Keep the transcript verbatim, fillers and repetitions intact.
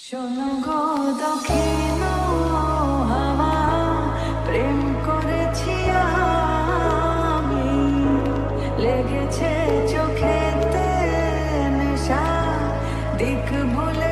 শোনো গো দক্ষিণ হাওয়া, প্রেম করেছি আমি, লেগেছে চোখেতে নেশা, দিক ভুলে